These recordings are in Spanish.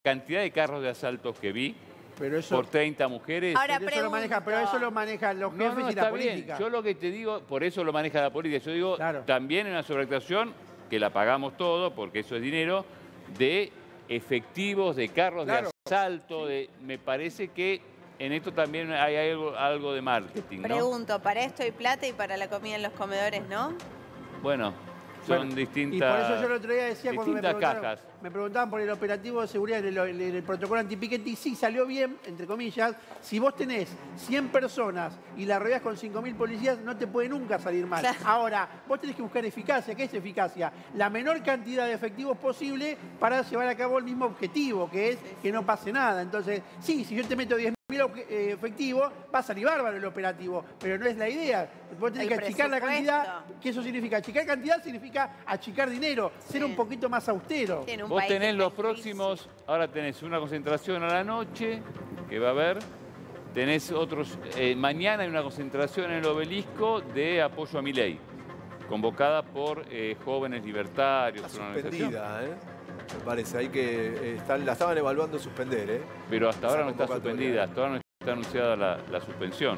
cantidad de carros de asaltos que vi pero eso, por 30 mujeres... Ahora, pero eso lo manejan los jefes y la política. Yo lo que te digo, por eso lo maneja la política. Yo digo, claro, también en una sobreactuación, que la pagamos todo, porque eso es dinero, de efectivos, de carros de asalto, me parece que en esto también hay algo de marketing, ¿no? Pregunto, para esto hay plata y para la comida en los comedores, ¿no? Bueno, son distintas. Y por eso yo el otro día decía, cuando me preguntaban por el operativo de seguridad en el protocolo antipiquete, y sí, salió bien, entre comillas. Si vos tenés 100 personas y la rodeás con 5.000 policías, no te puede nunca salir mal. Claro. Ahora, vos tenés que buscar eficacia. ¿Qué es eficacia? La menor cantidad de efectivos posible para llevar a cabo el mismo objetivo, que es que no pase nada. Entonces, sí, si yo te meto 10.000 efectivos, va a salir bárbaro el operativo, pero no es la idea. Vos tenés que achicar la cantidad. ¿Qué eso significa? Achicar cantidad significa achicar dinero, ser un poquito más austero. Vos tenés los próximos, ahora tenés una concentración a la noche, que va a haber, tenés otros, mañana hay una concentración en el Obelisco de apoyo a Milei, convocada por jóvenes libertarios. Está suspendida, me parece, hay que la estaban evaluando suspender, Pero hasta ahora no está suspendida, hasta ahora no está anunciada la suspensión.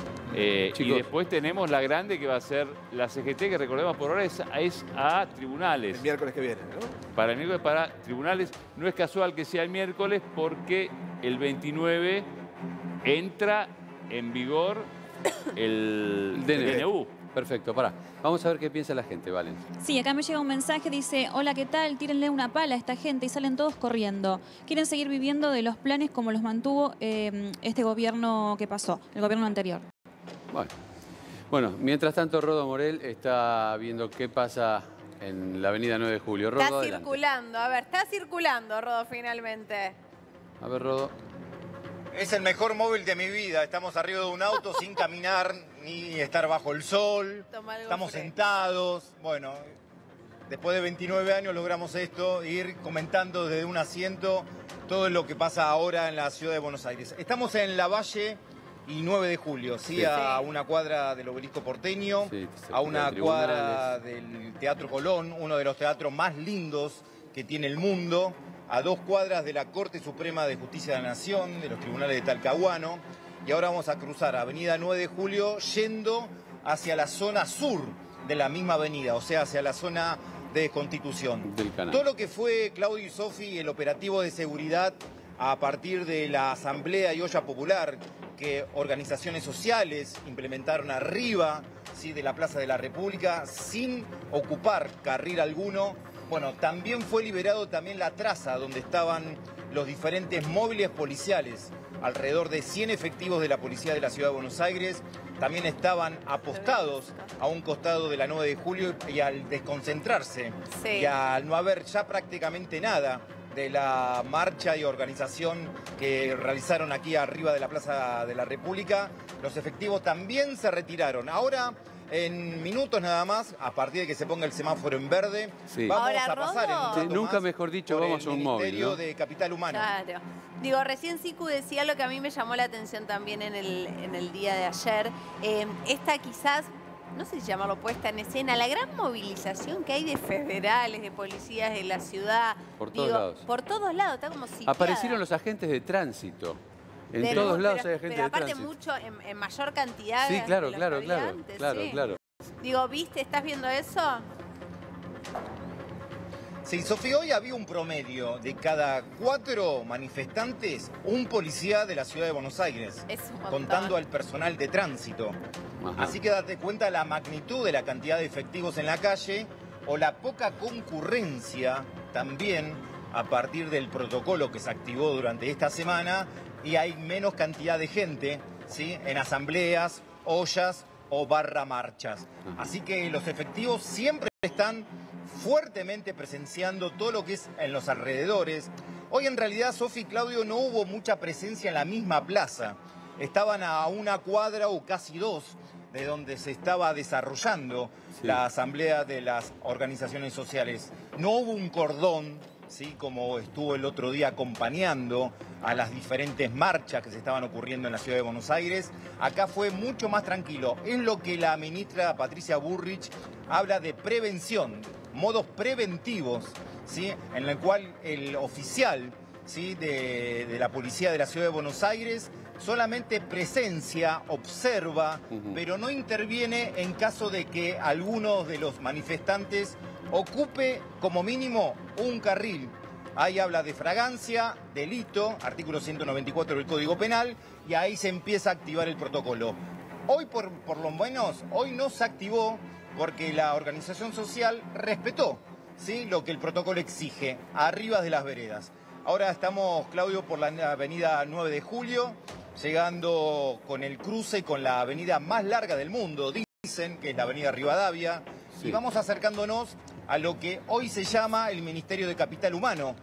Y después tenemos la grande que va a ser la CGT, que recordemos por ahora es a tribunales. El miércoles que viene, ¿no? Para el miércoles, para tribunales. No es casual que sea el miércoles porque el 29 entra en vigor el DNU. Perfecto, pará. Vamos a ver qué piensa la gente, Valen. Sí, acá me llega un mensaje, dice: hola, ¿qué tal? Tírenle una pala a esta gente, y salen todos corriendo. Quieren seguir viviendo de los planes como los mantuvo este gobierno que pasó, el gobierno anterior. Bueno, mientras tanto, Rodo Morel está viendo qué pasa en la avenida 9 de Julio. Rodo, está adelante. circulando, a ver, está circulando, Rodo, finalmente. A ver, Rodo. Es el mejor móvil de mi vida. Estamos arriba de un auto sin caminar ni estar bajo el sol. Estamos sentados. Bueno, después de 29 años logramos esto, ir comentando desde un asiento todo lo que pasa ahora en la ciudad de Buenos Aires. Estamos en la Valle y 9 de Julio, ¿sí? A una cuadra del Obelisco porteño, a una cuadra del Teatro Colón, uno de los teatros más lindos que tiene el mundo, a 2 cuadras de la Corte Suprema de Justicia de la Nación, de los tribunales de Talcahuano, y ahora vamos a cruzar Avenida 9 de Julio yendo hacia la zona sur de la misma avenida, o sea, hacia la zona de Constitución. Todo lo que fue, Claudio y Sofi, el operativo de seguridad a partir de la Asamblea y Olla Popular que organizaciones sociales implementaron arriba, ¿sí?, de la Plaza de la República sin ocupar carril alguno. Bueno, también fue liberado también la traza donde estaban los diferentes móviles policiales. Alrededor de 100 efectivos de la Policía de la Ciudad de Buenos Aires también estaban apostados a un costado de la 9 de Julio y al desconcentrarse y al no haber ya prácticamente nada de la marcha y organización que realizaron aquí arriba de la Plaza de la República, los efectivos también se retiraron. Ahora, en minutos nada más, a partir de que se ponga el semáforo en verde, vamos a pasar en un rato nunca mejor dicho, vamos a un móvil, Ministerio ¿no? de Capital Humano. Claro. Digo, recién Sicu decía lo que a mí me llamó la atención también en el día de ayer. Esta quizás, no sé si llamarlo puesta en escena, la gran movilización que hay de federales, de policías de la ciudad. Por todos lados. Por todos lados, está como sitiada. Aparecieron los agentes de tránsito. En todos lados hay agentes de tránsito. Pero aparte mucho, en mayor cantidad. Sí, claro, de claro. Digo, ¿viste? ¿Estás viendo eso? Sí, Sofía, hoy había un promedio de cada 4 manifestantes, un policía de la ciudad de Buenos Aires, contando al personal de tránsito. Ajá. Así que date cuenta la magnitud de la cantidad de efectivos en la calle o la poca concurrencia también a partir del protocolo que se activó durante esta semana y hay menos cantidad de gente, ¿sí?, en asambleas, ollas o marchas. Así que los efectivos siempre están fuertemente presenciando todo lo que es en los alrededores. Hoy en realidad, Sofi y Claudio, no hubo mucha presencia en la misma plaza. Estaban a una cuadra o casi 2 de donde se estaba desarrollando la asamblea de las organizaciones sociales. No hubo un cordón, ¿sí?, como estuvo el otro día acompañando a las diferentes marchas que se estaban ocurriendo en la ciudad de Buenos Aires. Acá fue mucho más tranquilo. Es lo que la ministra Patricia Bullrich habla de prevención, modos preventivos, ¿sí?, en el cual el oficial ¿sí? de la policía de la Ciudad de Buenos Aires solamente presencia, observa, pero no interviene en caso de que alguno de los manifestantes ocupe como mínimo un carril. Ahí habla de fragancia, delito, artículo 194 del Código Penal, y ahí se empieza a activar el protocolo. Hoy, por lo menos, hoy no se activó porque la organización social respetó, ¿sí? Lo que el protocolo exige, arriba de las veredas. Ahora estamos, Claudio, por la avenida 9 de Julio, llegando con el cruce con la avenida más larga del mundo, dicen que es la avenida Rivadavia, sí. Y vamos acercándonos a lo que hoy se llama el Ministerio de Capital Humano,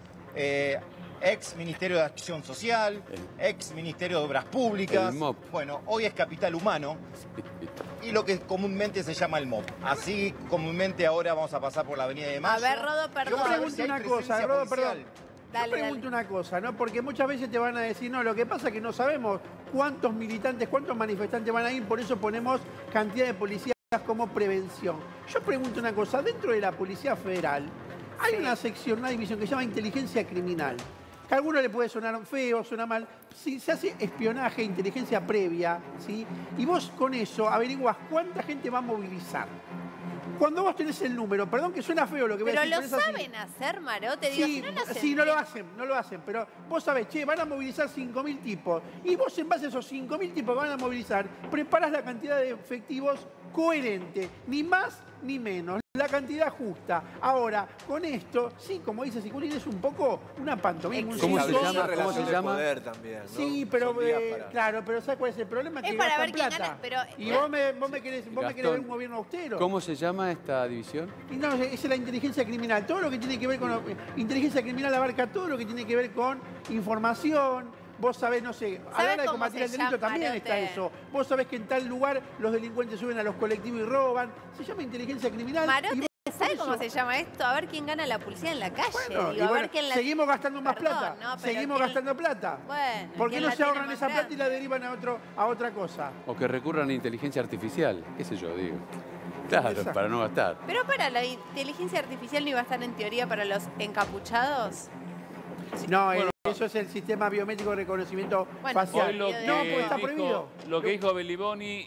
ex Ministerio de Acción Social, ex Ministerio de Obras Públicas. Bueno, hoy es Capital Humano y lo que comúnmente se llama el MOP. Así comúnmente ahora vamos a pasar por la Avenida de Mayo. A ver, Rodo, perdón. Yo pregunto una cosa, Rodo, perdón. Yo pregunto una cosa, ¿no? Porque muchas veces te van a decir, no, lo que pasa es que no sabemos cuántos militantes, cuántos manifestantes van a ir, por eso ponemos cantidad de policías como prevención. Yo pregunto una cosa, dentro de la Policía Federal hay una sección, una división que se llama inteligencia criminal. Que a alguno le puede sonar feo, suena mal. Si se hace espionaje, inteligencia previa, ¿sí? Y vos con eso averiguás cuánta gente va a movilizar. Cuando vos tenés el número, perdón que suena feo lo que voy a decir. Pero lo saben hacer, Maro, te digo, sí, si no lo hacen. Sí, no lo hacen, pero vos sabés, che, van a movilizar 5.000 tipos. Y vos en base a esos 5.000 tipos que van a movilizar, preparás la cantidad de efectivos coherente, ni más ni menos, la cantidad justa. Ahora, con esto, sí, como dice Sicurino, es un poco una pantomima. ¿Cómo se llama? Relación de poder también, ¿no? Sí, pero claro, pero ¿sabes cuál es el problema? Es que para gastan ver quién plata. gana, pero... Y vos me querés ver un gobierno austero. ¿Cómo se llama esta división? Y no, es la inteligencia criminal. Todo lo que tiene que ver con... Inteligencia criminal abarca todo lo que tiene que ver con información. Vos sabés, no sé, a la hora de combatir el delito también está eso. Vos sabés que en tal lugar los delincuentes suben a los colectivos y roban. Se llama inteligencia criminal. Marote, ¿sabe cómo se llama esto? A ver quién gana la policía en la calle. Bueno, digo, a ver quién seguimos gastando más plata. No, seguimos gastando plata. Bueno, ¿por qué no se ahorran esa plata y la derivan a otra cosa? O que recurran a inteligencia artificial, qué sé yo, digo. Claro, exacto. Para no gastar. Pero para la inteligencia artificial no iba a estar en teoría para los encapuchados. No, bueno, eso es el sistema biométrico de reconocimiento facial. No, pues está prohibido. Lo que dijo Belliboni,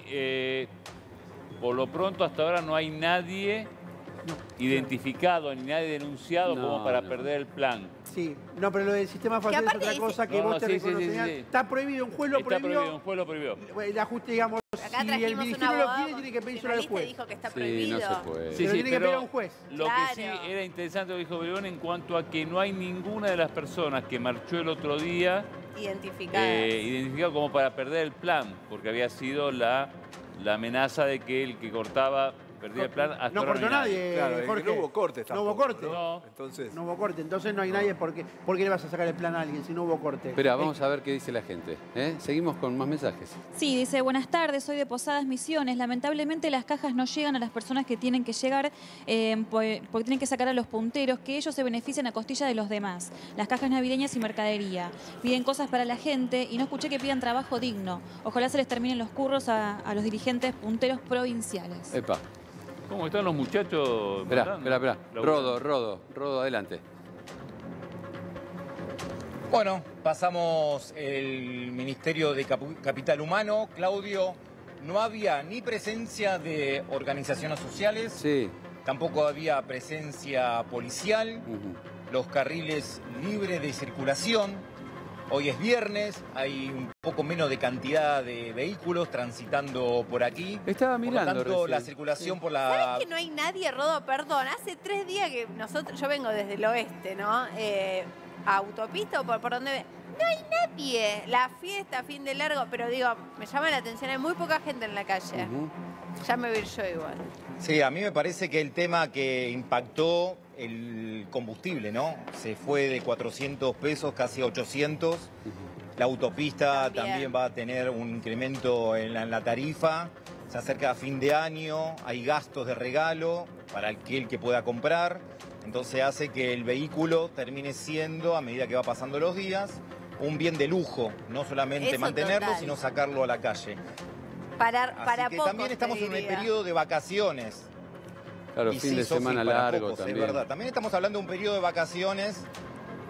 por lo pronto hasta ahora no hay nadie identificado ni nadie denunciado como para perder el plan. Sí, no, pero lo del sistema facial es otra cosa que vos te reconocerías. Está prohibido, un juez lo prohibió. Un juez lo prohibió. El ajuste, digamos, acá si el ministerio lo quiere, tiene que pedírselo al juez. Dijo que está prohibido. Sí, no se puede. Sí, tiene que pedir a un juez. Lo que sí era interesante lo que dijo Belliboni en cuanto a que no hay ninguna de las personas que marchó el otro día identificado como para perder el plan, porque había sido la amenaza de que el que cortaba perdía el plan. Hasta no cortó nadie, claro, Jorge. No hubo corte tampoco. No hubo corte. ¿No? Entonces... no hubo corte. Entonces no hay nadie. ¿Por qué le vas a sacar el plan a alguien si no hubo corte? Espera, vamos a ver qué dice la gente. Seguimos con más mensajes. Sí, dice, buenas tardes, soy de Posadas Misiones. Lamentablemente las cajas no llegan a las personas que tienen que llegar porque tienen que sacar a los punteros, que ellos se benefician a costilla de los demás. Las cajas navideñas y mercadería. Piden cosas para la gente y no escuché que pidan trabajo digno. Ojalá se les terminen los curros a los dirigentes punteros provinciales. Epa. ¿Cómo están los muchachos? Espera. Rodo, adelante. Bueno, pasamos el Ministerio de Capital Humano. Claudio, no había ni presencia de organizaciones sociales, tampoco había presencia policial, los carriles libres de circulación. Hoy es viernes, hay un poco menos de cantidad de vehículos transitando por aquí. Estaba mirando. Por lo tanto, la circulación por la... ¿Sabes que no hay nadie, Rodo? Perdón, hace 3 días que yo vengo desde el oeste, ¿no? A autopista o por donde... No hay nadie. La fiesta, fin de largo, pero digo, me llama la atención, hay muy poca gente en la calle. Ya me voy a ir yo igual. Sí, a mí me parece que el tema que impactó el combustible, ¿no? Se fue de 400 pesos casi a 800. La autopista también va a tener un incremento en la tarifa. Se acerca a fin de año, hay gastos de regalo para aquel que pueda comprar. Entonces hace que el vehículo termine siendo, a medida que va pasando los días, un bien de lujo. No solamente mantenerlo, sino sacarlo a la calle. Para Así que también estamos en un periodo de vacaciones. Claro, fin de semana largo también. Es verdad. También estamos hablando de un periodo de vacaciones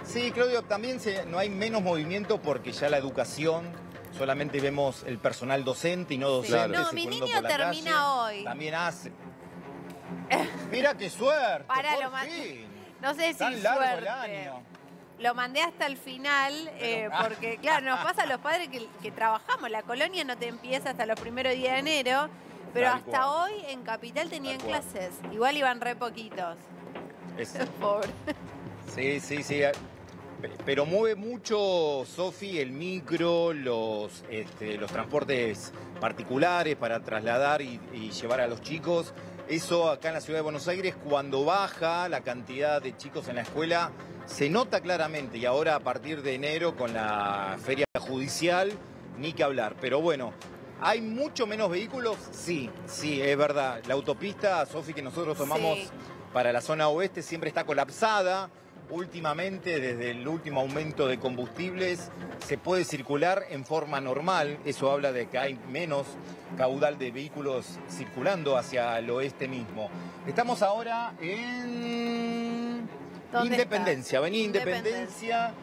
Sí, Claudio, también no hay menos movimiento porque ya la educación, solamente vemos el personal docente y no docente. No, mi niño termina hoy. También hace. Mira qué suerte, por fin. No sé si tan largo suerte. el año. Lo mandé hasta el final porque, claro, nos pasa a los padres que trabajamos. La colonia no te empieza hasta los primeros días de enero, pero Tal hasta cual. hoy en Capital tenían clases. Igual iban re poquitos. Pobre. Sí, sí, sí. Pero mueve mucho, Sofi, el micro, los transportes particulares para trasladar y llevar a los chicos. Eso acá en la ciudad de Buenos Aires, cuando baja la cantidad de chicos en la escuela, se nota claramente. Y ahora a partir de enero con la feria judicial, ni que hablar. Pero bueno, ¿hay mucho menos vehículos? Sí, sí, es verdad. La autopista, Sofi, que nosotros tomamos para la zona oeste siempre está colapsada. Últimamente, desde el último aumento de combustibles, se puede circular en forma normal. Eso habla de que hay menos caudal de vehículos circulando hacia el oeste mismo. Estamos ahora en Independencia, Avenida Independencia.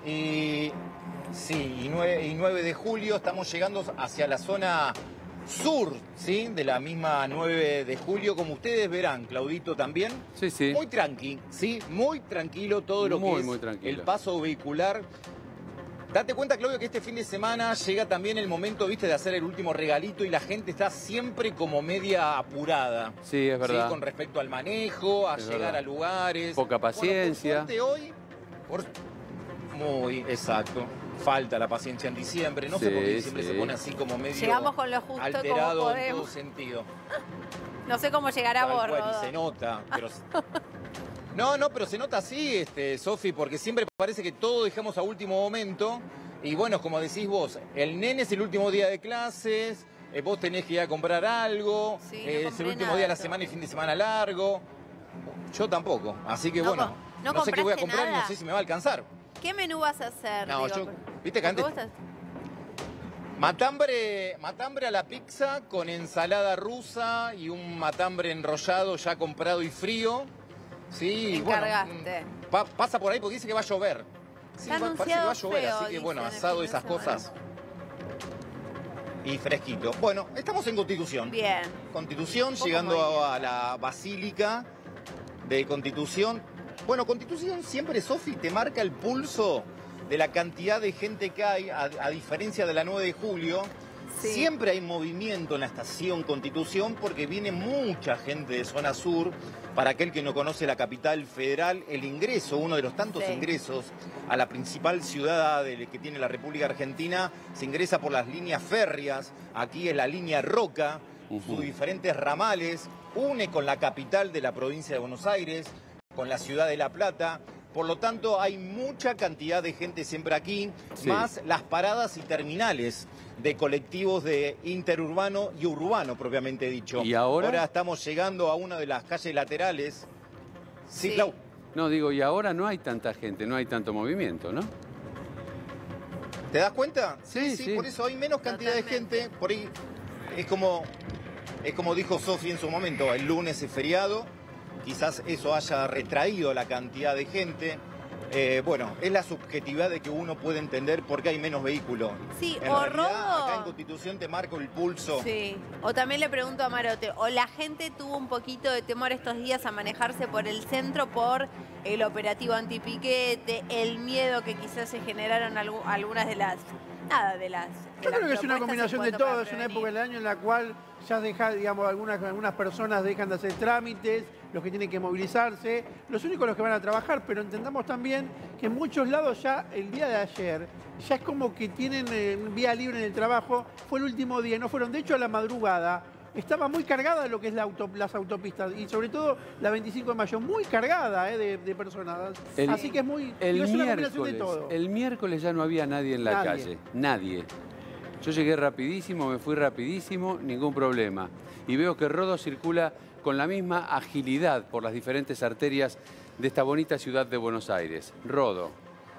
Sí, y 9 de julio. Estamos llegando hacia la zona sur, ¿sí? De la misma 9 de julio, como ustedes verán, Claudito también. Sí, sí. Muy tranqui, ¿sí? Muy tranquilo todo lo que es el paso vehicular. Date cuenta, Claudio, que este fin de semana llega también el momento, viste, de hacer el último regalito y la gente está siempre como media apurada. Sí, es verdad. ¿Sí? Con respecto al manejo, a llegar a lugares. Poca paciencia. Bueno, por suerte hoy, muy exacto. Falta la paciencia en diciembre, no sé por qué diciembre se pone así como medio llegamos con lo justo alterado como en todo podemos. sentido. No sé cómo llegar a bordo. Y se nota, pero... No, pero se nota así, Sofi, porque siempre parece que todo dejamos a último momento. Y bueno, como decís vos, el nene es el último día de clases, vos tenés que ir a comprar algo, es el último día de la semana y fin de semana largo. Yo tampoco, así que bueno, no sé qué voy a comprar, nada. No sé si me va a alcanzar. ¿Qué menú vas a hacer? No, viste que antes... Matambre a la pizza con ensalada rusa y un matambre enrollado ya comprado y frío. Sí, encargaste. Bueno, pasa por ahí porque dice que va a llover. Sí, parece que va a llover, feo, así que bueno, asado esas cosas. Y fresquito. Bueno, estamos en Constitución. Bien. Constitución, llegando a la Basílica de Constitución. Bueno, Constitución siempre, Sofi, te marca el pulso de la cantidad de gente que hay, a diferencia de la 9 de julio. Sí. Siempre hay movimiento en la estación Constitución porque viene mucha gente de zona sur. Para aquel que no conoce la capital federal, el ingreso, uno de los tantos ingresos a la principal ciudad que tiene la República Argentina, se ingresa por las líneas férreas. Aquí es la línea Roca, sus diferentes ramales, une con la capital de la provincia de Buenos Aires, con la ciudad de La Plata. Por lo tanto, hay mucha cantidad de gente siempre aquí, más las paradas y terminales de colectivos de interurbano y urbano, propiamente dicho. ¿Y ahora? Ahora estamos llegando a una de las calles laterales. Sí, Clau. No, digo, y ahora no hay tanta gente, no hay tanto movimiento, ¿no? ¿Te das cuenta? Sí. Por eso hay menos cantidad de gente. Por ahí es como dijo Sofi en su momento, el lunes es feriado. Quizás eso haya retraído la cantidad de gente. Bueno, es la subjetividad de que uno puede entender por qué hay menos vehículos. Sí, en realidad, acá en Constitución te marco el pulso. Sí, o también le pregunto a Marote, o la gente tuvo un poquito de temor estos días a manejarse por el centro por el operativo antipiquete, el miedo que quizás se generaron algunas de las... Yo creo que es una combinación de todo, es una época del año en la cual ya digamos, algunas personas dejan de hacer trámites, los que tienen que movilizarse, los únicos los que van a trabajar, pero entendamos también que en muchos lados ya el día de ayer, ya es como que tienen vía libre en el trabajo, fue el último día, no fueron, de hecho a la madrugada, estaba muy cargada lo que es las autopistas y sobre todo la 25 de mayo, muy cargada de personas. Así que es muy... es una combinación de todo. El miércoles ya no había nadie en la calle, nadie. Yo llegué rapidísimo, me fui rapidísimo, ningún problema. Y veo que Rodo circula con la misma agilidad por las diferentes arterias de esta bonita ciudad de Buenos Aires. Rodo.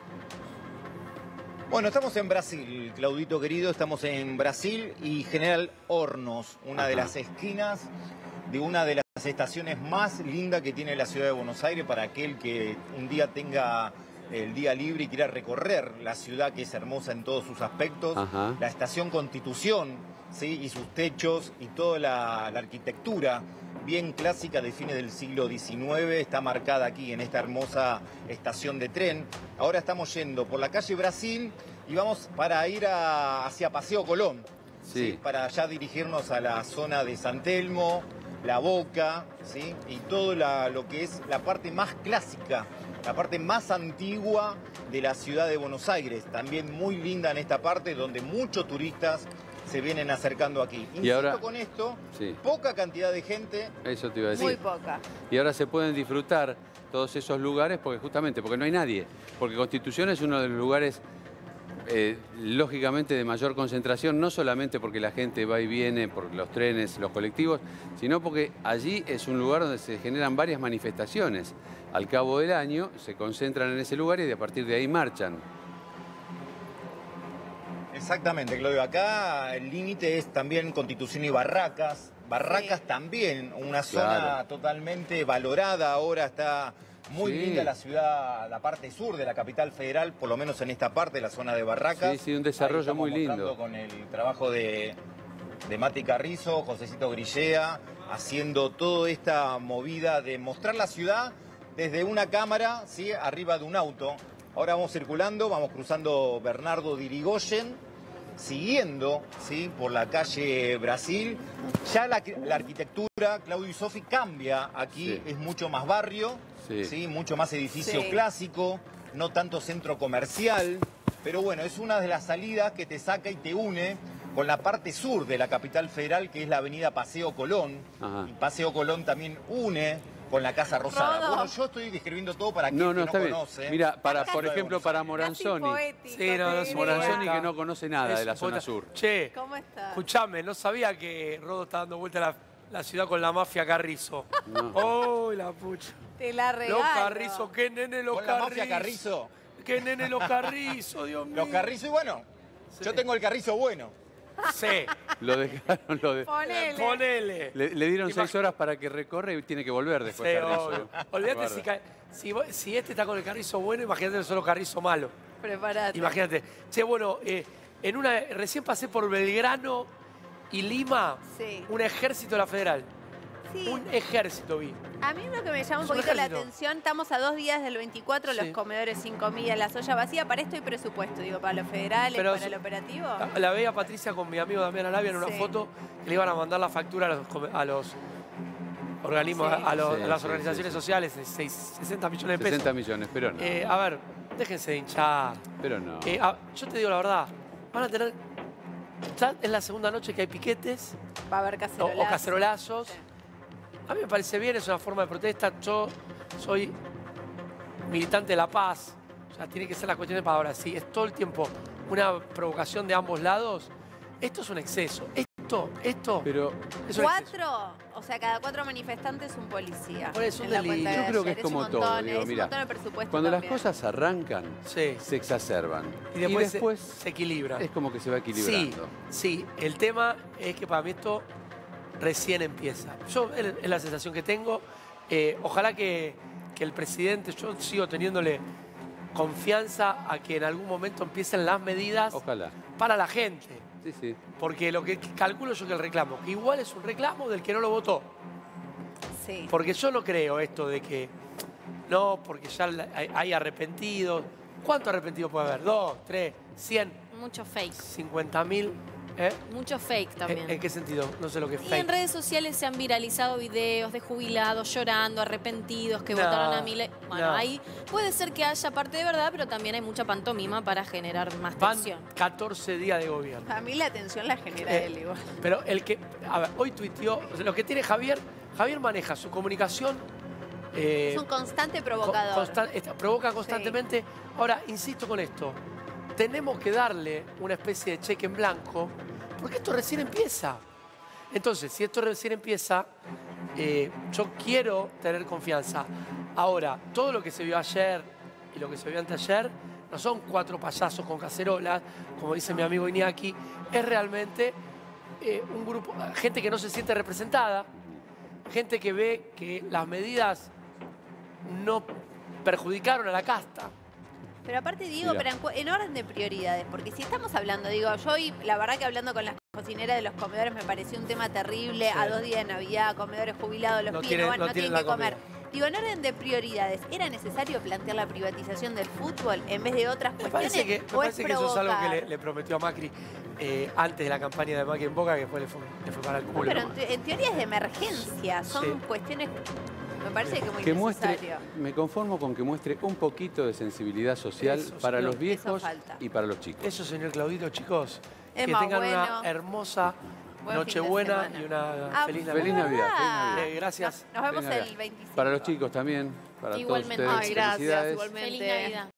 Bueno, estamos en Brasil, Claudito querido, estamos en Brasil y General Hornos, una de las esquinas de una de las estaciones más lindas que tiene la ciudad de Buenos Aires para aquel que un día tenga el día libre y quiera recorrer la ciudad, que es hermosa en todos sus aspectos, la estación Constitución, ¿sí? Y sus techos y toda la arquitectura bien clásica de fines del siglo XIX está marcada aquí en esta hermosa estación de tren. Ahora estamos yendo por la calle Brasil y vamos para ir hacia Paseo Colón, ¿sí? Para ya dirigirnos a la zona de San Telmo, La Boca, ¿sí? Y todo lo que es la parte más clásica, la parte más antigua de la ciudad de Buenos Aires. También muy linda en esta parte, donde muchos turistas se vienen acercando aquí. Insisto, y ahora, con esto, poca cantidad de gente. Eso te iba a decir. Muy poca. Y ahora se pueden disfrutar todos esos lugares justamente porque no hay nadie. Porque Constitución es uno de los lugares lógicamente de mayor concentración, no solamente porque la gente va y viene por los trenes, los colectivos, sino porque allí es un lugar donde se generan varias manifestaciones. Al cabo del año se concentran en ese lugar y a partir de ahí marchan. Exactamente, Claudio. Acá el límite es también Constitución y Barracas. Barracas también, una zona totalmente valorada. Ahora está muy linda la ciudad, la parte sur de la capital federal, por lo menos en esta parte, la zona de Barracas. Sí, un desarrollo muy lindo. Con el trabajo de Mati Carrizo, Josecito Grillea, haciendo toda esta movida de mostrar la ciudad desde una cámara, ¿sí? Arriba de un auto. Ahora vamos circulando, vamos cruzando Bernardo de Irigoyen, siguiendo, ¿sí? Por la calle Brasil. Ya la arquitectura, Claudio y Sofi, cambia aquí, es mucho más barrio, ¿sí? Mucho más edificio clásico, no tanto centro comercial, pero bueno, es una de las salidas que te saca y te une con la parte sur de la capital federal, que es la avenida Paseo Colón. Y Paseo Colón también une con la Casa Rosada. Bueno, yo estoy describiendo todo para quien no conoce. Mira, por ejemplo, para Moranzoni. Moranzoni que no conoce nada de la zona sur. Che, ¿cómo está? Escuchame, no sabía que Rodo está dando vuelta la ciudad con la mafia Carrizo. ¡Oh, la pucha! Te la regalo. Los Carrizo, qué nene los Carrizo. ¿Con la mafia Carrizo? Qué nene los Carrizo, Dios mío. Los Carrizo, y bueno, yo tengo el Carrizo bueno. Sí. Lo dejaron, Ponele. Le dieron 6 horas para que recorre y tiene que volver después. Sí, obvio. Olvídate si este está con el Carrizo bueno, imagínate solo Carrizo malo. Prepárate. Imagínate. Che, bueno, recién pasé por Belgrano y Lima, un ejército de la Federal. Un ejército vi. A mí lo que me llama un poquito la atención, estamos a 2 días del 24, los comedores sin comida, la olla vacía. Para esto hay presupuesto, digo, para los federales, para el operativo. La veía Patricia con mi amigo Damián Arabia en una foto que le iban a mandar la factura a los organismos, a las organizaciones sociales, 60 millones de pesos. 60 millones, pero no. A ver, déjense de hinchar. Pero no. Yo te digo la verdad, van a tener... Ya es la segunda noche que hay piquetes. Va a haber cacerolazos. O cacerolazos. A mí me parece bien, es una forma de protesta. Yo soy militante de la paz. O sea, tiene que ser la cuestión de palabras. Si es todo el tiempo una provocación de ambos lados, esto es un exceso. Esto pero es un 4, exceso. o sea, cada 4 manifestantes un policía. Por eso en la cuenta de yo creo que ayer. es como todo. Digo, mira, cuando las cosas arrancan, se exacerban. Y después se equilibran. Es como que se va equilibrando. Sí, el tema es que para mí esto recién empieza. Es la sensación que tengo. Ojalá que el presidente, yo sigo teniéndole confianza a que en algún momento empiecen las medidas para la gente. Sí. Porque lo que calculo yo que el reclamo, que igual es un reclamo del que no lo votó. Sí. Porque yo no creo esto de que no, porque ya hay arrepentidos. ¿Cuántos arrepentidos puede haber? 2, 3, 100. Mucho fake. 50.000. Mucho fake también. ¿En qué sentido? No sé lo que es y fake. En redes sociales se han viralizado videos de jubilados llorando, arrepentidos, que votaron a Milei. Bueno, ahí puede ser que haya parte de verdad, pero también hay mucha pantomima para generar más tensión. 14 días de gobierno. A mí la tensión la genera él igual. Pero el que, a ver, hoy tuiteó, lo que tiene Javier maneja su comunicación. Es un constante provocador. Provoca constantemente. Ahora, insisto con esto. Tenemos que darle una especie de cheque en blanco, porque esto recién empieza. Entonces, si esto recién empieza, yo quiero tener confianza. Ahora, todo lo que se vio ayer y lo que se vio anteayer no son 4 payasos con cacerolas, como dice mi amigo Iñaki, es realmente un grupo, gente que no se siente representada, gente que ve que las medidas no perjudicaron a la casta. Pero aparte, digo, pero en orden de prioridades, porque si estamos hablando, digo, yo hoy, la verdad que hablando con las cocineras de los comedores me pareció un tema terrible, a 2 días de Navidad, comedores jubilados, los pibes no tienen que comer. Digo, en orden de prioridades, ¿era necesario plantear la privatización del fútbol en vez de otras cuestiones? Me parece que eso es algo que le prometió a Macri antes de la campaña de Macri en Boca, que después le fue para el culo. Pero en teoría es de emergencia, son cuestiones... Me parece que muy necesario. Me conformo con que muestre un poquito de sensibilidad social para los viejos y para los chicos. Eso, señor Claudito, chicos. Es que tengan una hermosa Nochebuena y una feliz Navidad. Feliz Navidad. Gracias. Nos vemos el 25. Para los chicos también, para todos ustedes. Igualmente. Felicidades. Igualmente. Feliz Navidad.